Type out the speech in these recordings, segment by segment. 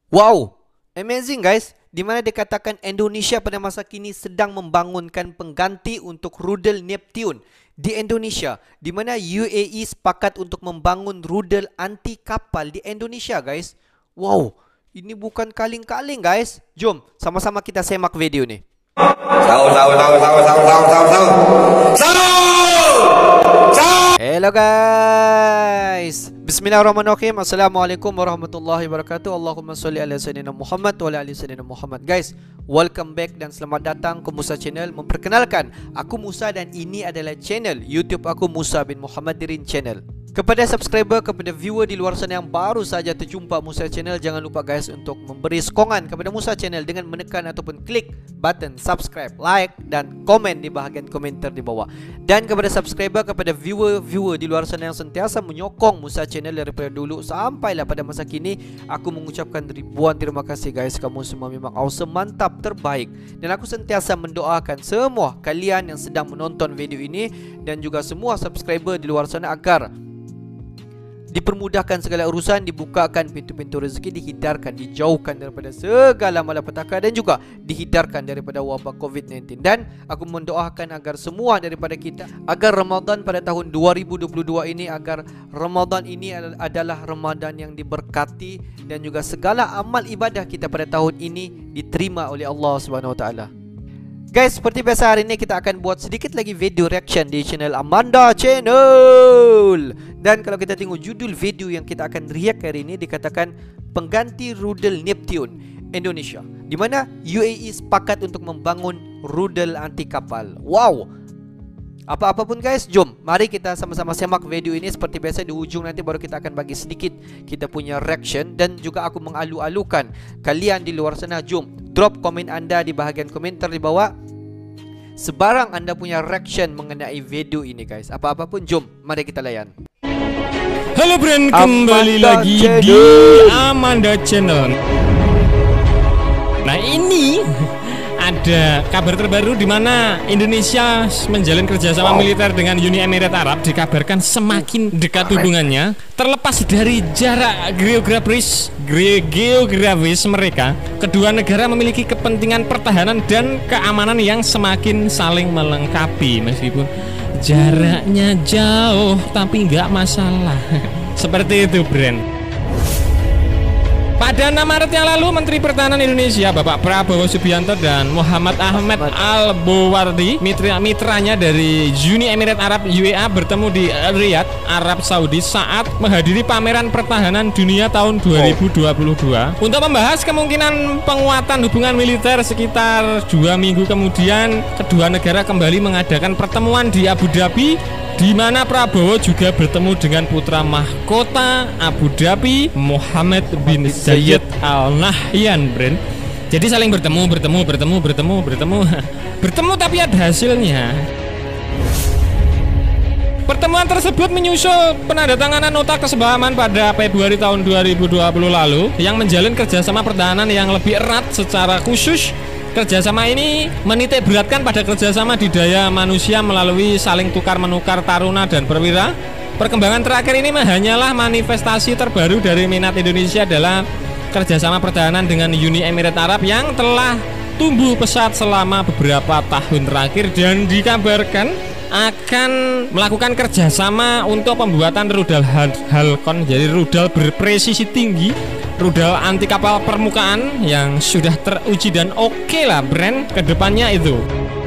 Wow, amazing guys. Di mana dikatakan Indonesia pada masa kini sedang membangunkan pengganti untuk rudal Neptune di Indonesia, di mana UAE sepakat untuk membangun rudal anti kapal di Indonesia guys. Wow, ini bukan kaleng-kaleng guys. Jom sama-sama kita semak video ni. Hello guys. Bismillahirrahmanirrahim. Assalamualaikum warahmatullahi wabarakatuh. Allahumma salli ala sayyidina Muhammad wa ala ali sayyidina Muhammad. Guys, welcome back dan selamat datang ke Musa Channel. Memperkenalkan, aku Musa dan ini adalah channel YouTube aku, Musa bin Muhammadirin Channel. Kepada subscriber, kepada viewer di luar sana yang baru saja terjumpa Musa Channel, jangan lupa guys untuk memberi sokongan kepada Musa Channel dengan menekan ataupun klik button subscribe, like dan komen di bahagian komentar di bawah. Dan kepada subscriber, kepada viewer di luar sana yang sentiasa menyokong Musa Channel daripada dulu sampailah pada masa kini, aku mengucapkan ribuan terima kasih guys. Kamu semua memang awesome, mantap, terbaik. Dan aku sentiasa mendoakan semua kalian yang sedang menonton video ini dan juga semua subscriber di luar sana agar dipermudahkan segala urusan, dibukakan pintu-pintu rezeki, dihindarkan, dijauhkan daripada segala malapetaka dan juga dihindarkan daripada wabak COVID-19. Dan aku mendoakan agar semua daripada kita, agar Ramadan pada tahun 2022 ini, agar Ramadan ini adalah Ramadan yang diberkati dan juga segala amal ibadah kita pada tahun ini diterima oleh Allah Subhanahu Wa Taala. Guys, seperti biasa hari ini kita akan buat sedikit lagi video reaction di channel Amanda Channel. Dan kalau kita tengok judul video yang kita akan react hari ini, dikatakan pengganti rudal Neptune Indonesia, di mana UAE sepakat untuk membangun rudal anti kapal. Wow. Apa-apa pun guys, jom mari kita sama-sama semak video ini. Seperti biasa di ujung nanti baru kita akan bagi sedikit kita punya reaction. Dan juga aku mengalu-alukan kalian di luar sana, jom drop komen anda di bahagian komentar di bawah, sebarang anda punya reaction mengenai video ini guys. Apa-apa pun, jom mari kita layan. Halo Bren, kembali lagi di Amanda Channel. Nah, ini ada kabar terbaru di mana Indonesia menjalin kerjasama militer dengan Uni Emirat Arab. Dikabarkan semakin dekat hubungannya, terlepas dari jarak geografis mereka. Kedua negara memiliki kepentingan pertahanan dan keamanan yang semakin saling melengkapi. Meskipun jaraknya jauh, tapi nggak masalah. Seperti itu, Bren. Pada 6 Maret yang lalu, Menteri Pertahanan Indonesia Bapak Prabowo Subianto dan Muhammad Ahmed Al-Bowardi, mitranya dari Uni Emirat Arab UAE, bertemu di Riyadh, Arab Saudi saat menghadiri pameran pertahanan dunia tahun 2022 untuk membahas kemungkinan penguatan hubungan militer. Sekitar 2 minggu kemudian, kedua negara kembali mengadakan pertemuan di Abu Dhabi, di mana Prabowo juga bertemu dengan putra mahkota Abu Dhabi, Mohammed bin Zayed Al Nahyan, Bren. Jadi saling bertemu tapi ada hasilnya. Pertemuan tersebut menyusul penandatanganan nota kesepahaman pada Februari tahun 2020 lalu yang menjalin kerjasama pertahanan yang lebih erat. Secara khusus, kerjasama ini menitik beratkan pada kerjasama di daya manusia melalui saling tukar-menukar taruna dan perwira. Perkembangan terakhir ini hanyalah manifestasi terbaru dari minat Indonesia adalah kerjasama pertahanan dengan Uni Emirat Arab yang telah tumbuh pesat selama beberapa tahun terakhir dan dikabarkan akan melakukan kerjasama untuk pembuatan rudal Halcon, jadi rudal berpresisi tinggi, rudal anti kapal permukaan yang sudah teruji dan oke lah Bren kedepannya itu.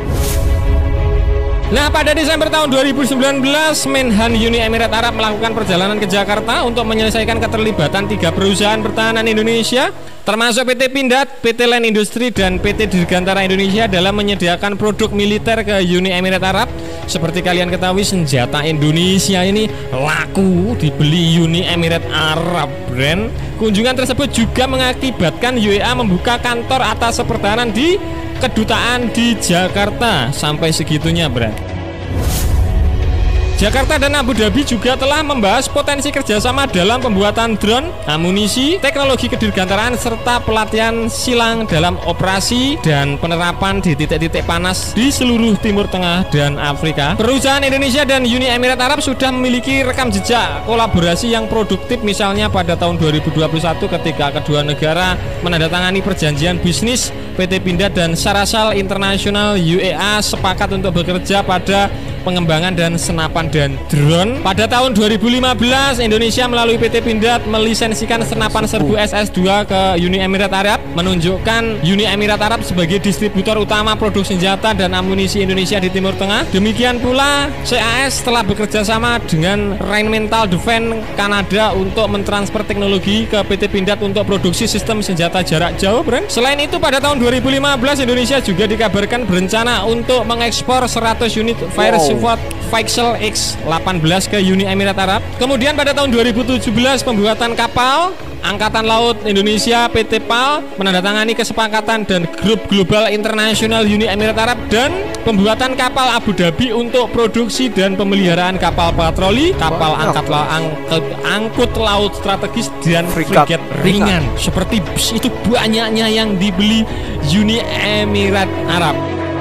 Nah, pada Desember tahun 2019, Menhan Uni Emirat Arab melakukan perjalanan ke Jakarta untuk menyelesaikan keterlibatan 3 perusahaan pertahanan Indonesia, termasuk PT Pindad, PT Land Industri, dan PT Dirgantara Indonesia dalam menyediakan produk militer ke Uni Emirat Arab. Seperti kalian ketahui, senjata Indonesia ini laku dibeli Uni Emirat Arab, Bren. Kunjungan tersebut juga mengakibatkan UEA membuka kantor atas pertahanan di kedutaan di Jakarta. Sampai segitunya, Bren. Jakarta dan Abu Dhabi juga telah membahas potensi kerjasama dalam pembuatan drone, amunisi, teknologi kedirgantaraan, serta pelatihan silang dalam operasi dan penerapan di titik-titik panas di seluruh Timur Tengah dan Afrika. Perusahaan Indonesia dan Uni Emirat Arab sudah memiliki rekam jejak kolaborasi yang produktif, misalnya pada tahun 2021 ketika kedua negara menandatangani perjanjian bisnis. PT Pindad dan Sarasal International UEA sepakat untuk bekerja pada pengembangan dan senapan dan drone. Pada tahun 2015, Indonesia melalui PT Pindad melisensikan senapan serbu SS-2 ke Uni Emirat Arab, menunjukkan Uni Emirat Arab sebagai distributor utama produk senjata dan amunisi Indonesia di Timur Tengah. Demikian pula CAS telah bekerja sama dengan Rheinmetall Defense Kanada untuk mentransfer teknologi ke PT Pindad untuk produksi sistem senjata jarak jauh, Bren. Selain itu, pada tahun 2015 Indonesia juga dikabarkan berencana untuk mengekspor 100 unit Fire Support Vexel X-18 ke Uni Emirat Arab. Kemudian pada tahun 2017 pembuatan kapal Angkatan Laut Indonesia PT PAL menandatangani kesepakatan dan Grup Global Internasional Uni Emirat Arab dan pembuatan kapal Abu Dhabi untuk produksi dan pemeliharaan kapal patroli, kapal angkut laut strategis dan frigat ringan. Seperti itu banyaknya yang dibeli Uni Emirat Arab.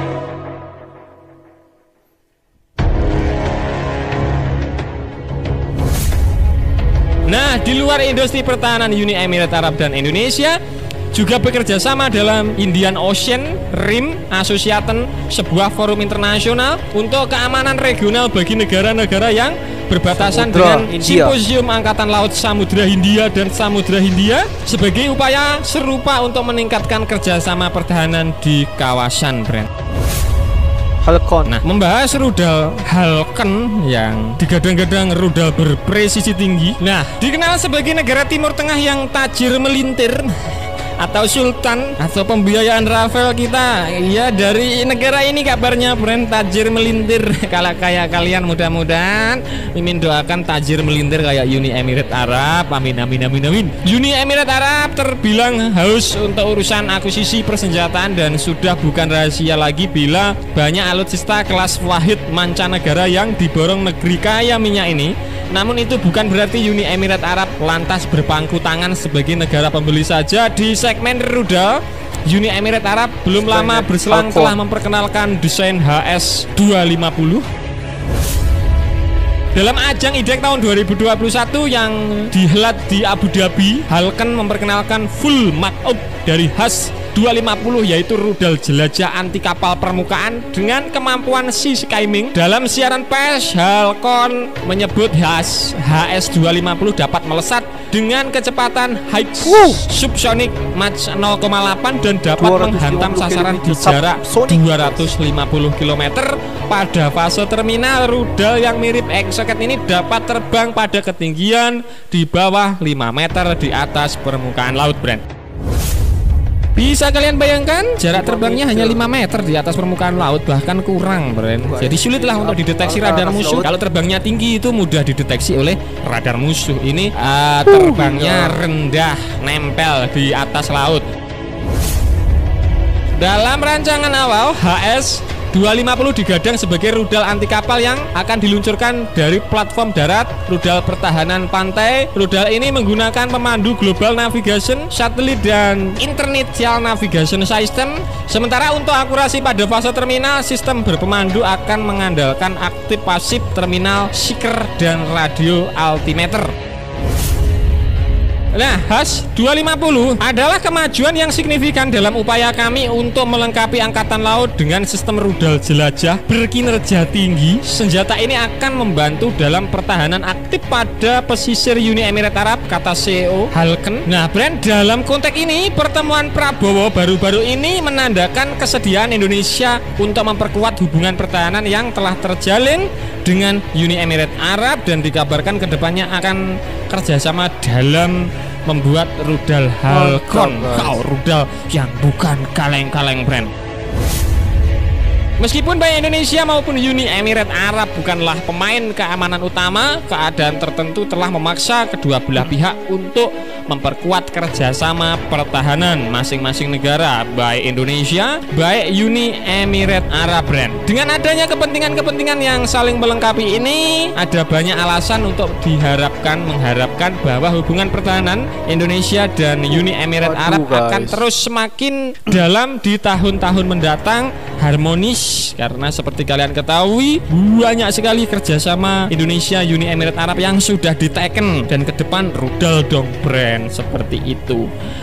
Nah, di luar industri pertahanan, Uni Emirat Arab dan Indonesia juga bekerja sama dalam Indian Ocean Rim Association, sebuah forum internasional untuk keamanan regional bagi negara-negara yang berbatasan dengan Simposium Angkatan Laut Samudra Hindia dan Samudra Hindia sebagai upaya serupa untuk meningkatkan kerjasama pertahanan di kawasan, Brand. Nah, membahas rudal Halcon yang digadang-gadang rudal berpresisi tinggi. Nah, dikenal sebagai negara Timur Tengah yang tajir melintir atau sultan atau pembiayaan Rafael kita. Ya, dari negara ini kabarnya brand tajir melintir. Kalau kayak kalian, mudah-mudahan Mimin doakan tajir melintir kayak Uni Emirat Arab. Amin amin amin amin. Uni Emirat Arab terbilang haus untuk urusan akuisisi persenjataan dan sudah bukan rahasia lagi bila banyak alutsista kelas wahid mancanegara yang diborong negeri kaya minyak ini. Namun itu bukan berarti Uni Emirat Arab lantas berpangku tangan sebagai negara pembeli saja. Di segmen rudal, Uni Emirat Arab belum lama berselang telah memperkenalkan desain HS-250. Dalam ajang IDEC tahun 2021 yang dihelat di Abu Dhabi, Halcon memperkenalkan full markup dari HS-250, yaitu rudal jelajah anti kapal permukaan dengan kemampuan sea skimming. Dalam siaran pers, Halcon menyebut HS-250 dapat melesat dengan kecepatan high subsonic Mach 0,8 dan dapat menghantam sasaran di jarak 250 km. Pada fase terminal, rudal yang mirip Exocet ini dapat terbang pada ketinggian di bawah 5 meter di atas permukaan laut, Brand. Bisa kalian bayangkan, jarak terbangnya hanya 5 meter di atas permukaan laut, bahkan kurang, Brand. Jadi sulitlah untuk dideteksi radar musuh. Kalau terbangnya tinggi itu mudah dideteksi oleh radar musuh. Ini terbangnya rendah, nempel di atas laut. Dalam rancangan awal, HS-250 digadang sebagai rudal anti kapal yang akan diluncurkan dari platform darat, rudal pertahanan pantai. Rudal ini menggunakan pemandu global navigation, satelit dan inertial navigation system. Sementara untuk akurasi pada fase terminal, sistem berpemandu akan mengandalkan aktif pasif terminal seeker dan radio altimeter. Nah, HS-250 adalah kemajuan yang signifikan dalam upaya kami untuk melengkapi Angkatan Laut dengan sistem rudal jelajah berkinerja tinggi. Senjata ini akan membantu dalam pertahanan aktif pada pesisir Uni Emirat Arab, kata CEO Halcon. Nah, Brand, dalam konteks ini, pertemuan Prabowo baru-baru ini menandakan kesediaan Indonesia untuk memperkuat hubungan pertahanan yang telah terjalin dengan Uni Emirat Arab dan dikabarkan kedepannya akan kerjasama dalam membuat rudal Halcon. Rudal yang bukan kaleng-kaleng, Brand. Meskipun baik Indonesia maupun Uni Emirat Arab bukanlah pemain keamanan utama, keadaan tertentu telah memaksa kedua belah pihak untuk memperkuat kerjasama pertahanan masing-masing negara, baik Indonesia, baik Uni Emirat Arab. Dengan adanya kepentingan-kepentingan yang saling melengkapi ini, ada banyak alasan untuk mengharapkan bahwa hubungan pertahanan Indonesia dan Uni Emirat Arab akan terus semakin dalam di tahun-tahun mendatang, harmonis, karena seperti kalian ketahui banyak sekali kerjasama Indonesia Uni Emirat Arab yang sudah diteken, dan ke depan rudal dong brand, seperti itu.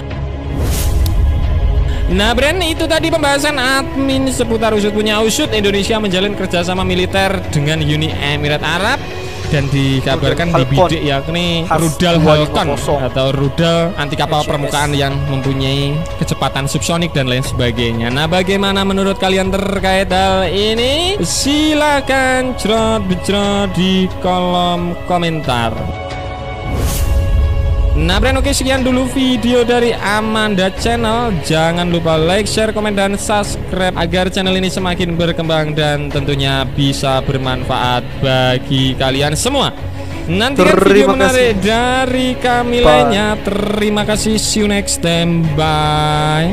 Nah brand, itu tadi pembahasan admin seputar usut punya usut Indonesia menjalin kerjasama militer dengan Uni Emirat Arab, dan dikabarkan dibidik yakni rudal Halcon atau rudal anti kapal permukaan yang mempunyai kecepatan subsonik dan lain sebagainya. Nah bagaimana menurut kalian terkait hal ini? Silakan cerot di kolom komentar. Nah brand, oke, sekian dulu video dari Amanda Channel. Jangan lupa like, share, komen, dan subscribe agar channel ini semakin berkembang dan tentunya bisa bermanfaat bagi kalian semua. Nantikan video menarik dari kami lainnya. Terima kasih, see you next time, bye.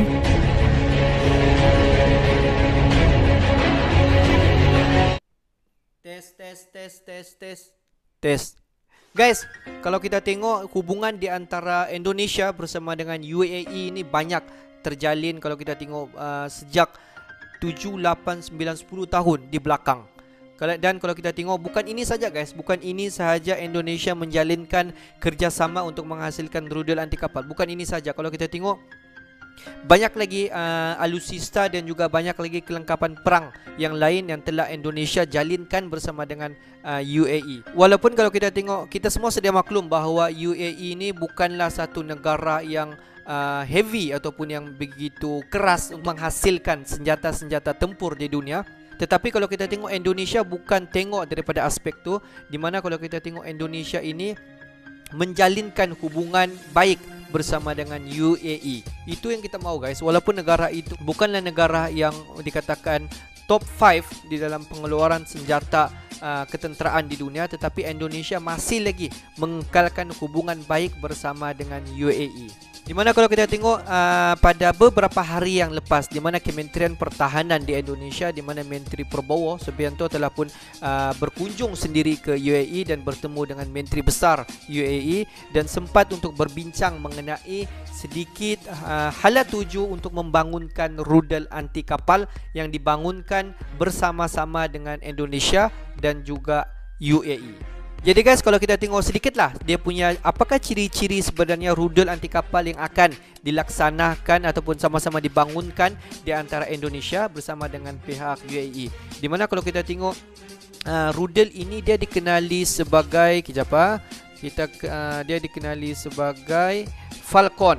Tes. Guys, kalau kita tengok hubungan di antara Indonesia bersama dengan UAE ini banyak terjalin kalau kita tengok sejak 7, 8, 9, 10 tahun di belakang. Dan kalau kita tengok, bukan ini saja guys, bukan ini sahaja Indonesia menjalinkan kerjasama untuk menghasilkan rudal anti kapal. Bukan ini saja, kalau kita tengok banyak lagi alutsista dan juga banyak lagi kelengkapan perang yang lain yang telah Indonesia jalinkan bersama dengan UAE. Walaupun kalau kita tengok, kita semua sedia maklum bahawa UAE ini bukanlah satu negara yang heavy ataupun yang begitu keras untuk menghasilkan senjata-senjata tempur di dunia. Tetapi kalau kita tengok Indonesia bukan tengok daripada aspek tu, di mana kalau kita tengok Indonesia ini menjalinkan hubungan baik bersama dengan UAE. Itu yang kita mau guys. Walaupun negara itu bukanlah negara yang dikatakan top 5 di dalam pengeluaran senjata ketenteraan di dunia, tetapi Indonesia masih lagi mengekalkan hubungan baik bersama dengan UAE. Di mana kalau kita tengok pada beberapa hari yang lepas, di mana Kementerian Pertahanan di Indonesia, di mana Menteri Prabowo Subianto telah pun berkunjung sendiri ke UAE dan bertemu dengan Menteri Besar UAE dan sempat untuk berbincang mengenai sedikit hala tuju untuk membangunkan rudal anti kapal yang dibangunkan bersama-sama dengan Indonesia dan juga UAE. Jadi guys, kalau kita tengok sedikitlah dia punya apakah ciri-ciri sebenarnya rudal anti kapal yang akan dilaksanakan ataupun sama-sama dibangunkan di antara Indonesia bersama dengan pihak UAE. Di mana kalau kita tengok rudal ini dia dikenali sebagai dia dikenali sebagai Falcon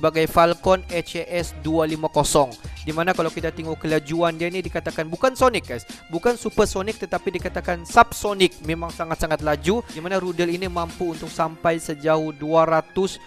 HAS 250. Di mana kalau kita tengok kelajuan dia ni dikatakan bukan sonic guys, bukan supersonic, tetapi dikatakan subsonic, memang sangat-sangat laju. Di mana rudal ini mampu untuk sampai sejauh 250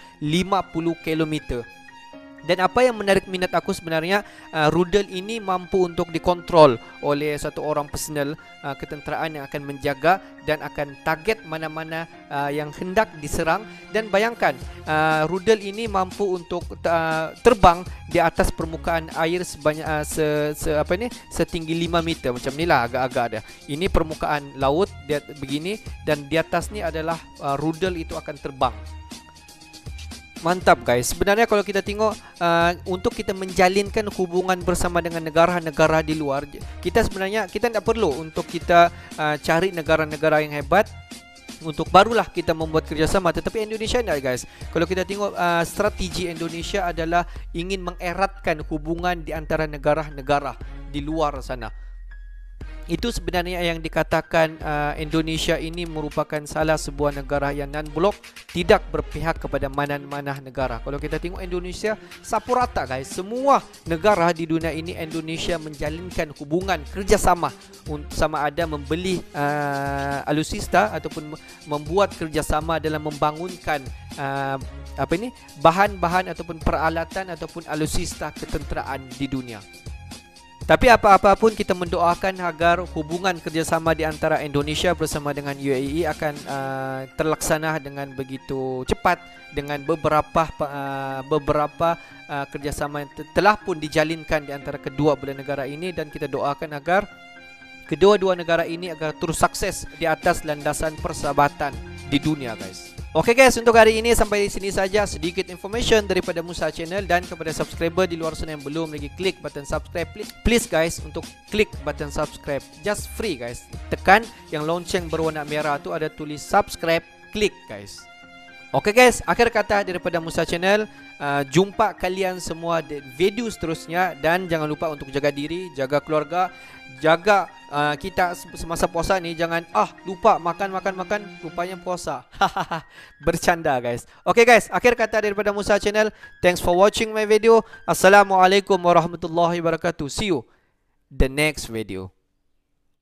km. Dan apa yang menarik minat aku sebenarnya, rudal ini mampu untuk dikontrol oleh satu orang personel ketenteraan yang akan menjaga dan akan target mana-mana yang hendak diserang. Dan bayangkan, rudal ini mampu untuk terbang di atas permukaan air sebanyak setinggi 5 meter. Macam inilah agak-agak ada. Ini permukaan laut dia begini, dan di atas ni adalah rudal itu akan terbang. Mantap guys. Sebenarnya kalau kita tengok untuk kita menjalinkan hubungan bersama dengan negara-negara di luar, kita tidak perlu untuk kita cari negara-negara yang hebat untuk barulah kita membuat kerjasama. Tetapi Indonesia tidak guys. Kalau kita tengok strategi Indonesia adalah ingin mengeratkan hubungan di antara negara-negara di luar sana. Itu sebenarnya yang dikatakan Indonesia ini merupakan salah sebuah negara yang non-blok, tidak berpihak kepada mana-mana negara. Kalau kita tengok Indonesia sapu rata guys, semua negara di dunia ini Indonesia menjalinkan hubungan kerjasama, sama ada membeli alutsista ataupun membuat kerjasama dalam membangunkan bahan-bahan ataupun peralatan ataupun alutsista ketenteraan di dunia. Tapi apa-apa pun kita mendoakan agar hubungan kerjasama di antara Indonesia bersama dengan UAE akan terlaksana dengan begitu cepat, dengan beberapa kerjasama yang telah pun dijalinkan di antara kedua belah negara ini, dan kita doakan agar kedua-dua negara ini agar terus sukses di atas landasan persahabatan di dunia, guys. Oke guys, untuk hari ini sampai di sini saja sedikit information daripada Musa Channel, dan kepada subscriber di luar sana yang belum lagi klik button subscribe, please guys untuk klik button subscribe, just free guys. Tekan yang lonceng berwarna merah tu ada tulis subscribe, klik guys. Oke guys, akhir kata daripada Musa Channel. Jumpa kalian semua di video seterusnya, dan jangan lupa untuk jaga diri, jaga keluarga, jaga kita semasa puasa ni. Jangan lupa makan rupanya puasa. Bercanda guys. Oke guys, akhir kata daripada Musa Channel. Thanks for watching my video. Assalamualaikum warahmatullahi wabarakatuh. See you the next video.